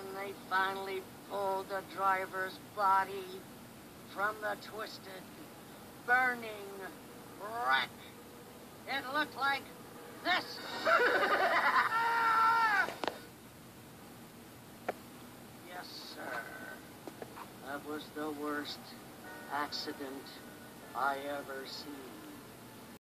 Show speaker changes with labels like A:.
A: they finally pulled the driver's body from the twisted, burning wreck, it looked like this. Yes, sir. That was the worst accident I ever seen.